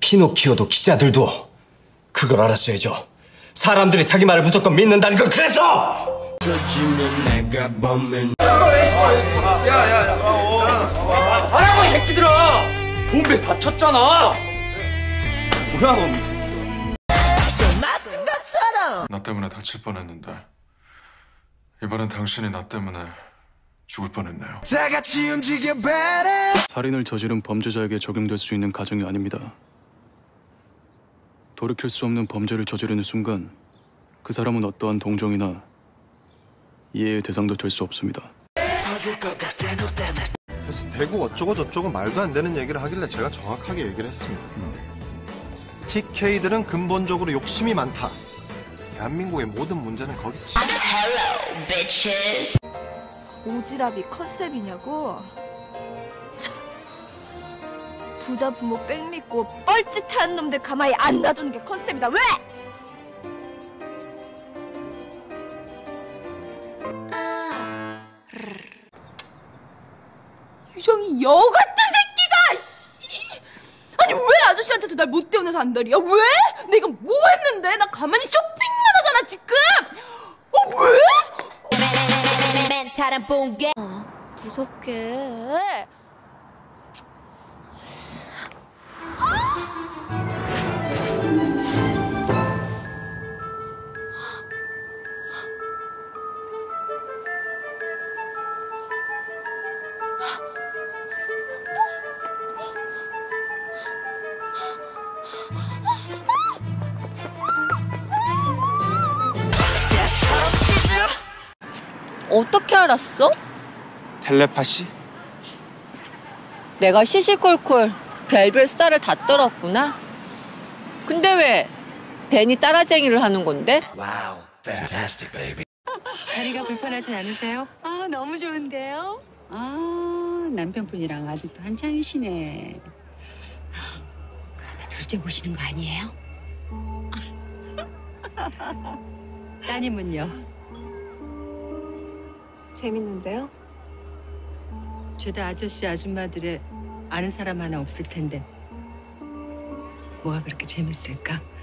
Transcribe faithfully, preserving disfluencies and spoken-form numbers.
피노키오도 기자들도 그걸 알았어야죠. 사람들이 자기 말을 무조건 믿는다는 건 그래서! 야야야 하라고 이 새끼들아! bombe 다쳤잖아! 뭐야 너 이 새끼야. 나 때문에 다칠 뻔했는데 이번엔 당신이 나 때문에 죽을 뻔했네요. 살인을 저지른 범죄자에게 적용될 수 있는 가정이 아닙니다. 돌이킬 수 없는 범죄를 저지르는 순간 그 사람은 어떠한 동정이나 이해의 대상도 될 수 없습니다. 그래서 대구 어쩌고 저쩌고 말도 안 되는 얘기를 하길래 제가 정확하게 얘기를 했습니다. 티케이들은 근본적으로 욕심이 많다. 대한민국의 모든 문제는 거기서 시작. Hello, bitches. 오지랖이 컨셉이냐고? 참. 부자 부모 백 믿고 뻘짓하는 놈들 가만히 안 놔두는 게 컨셉이다. 왜? 유정이 여 같은 새끼가! 씨! 아니 왜 아저씨한테도 날 못 태어나서 안달이야? 왜? 내가 뭐 했는데? 나 가만히 쇼핑만 하잖아 지금! 어 왜? 어, 무섭게. 어떻게 알았어? 텔레파시? 내가 시시콜콜 별별 수다를 다 떨었구나. 근데 왜 데니 따라쟁이를 하는 건데? 와우, fantastic, baby. 자리가 불편하진 않으세요? 아, 너무 좋은데요? 아, 남편분이랑 아직도 한창이시네. 그러다 둘째 보시는 거 아니에요? 따님은요? 재밌는데요? 죄다 아저씨 아줌마들의 아는 사람 하나 없을 텐데 뭐가 그렇게 재밌을까?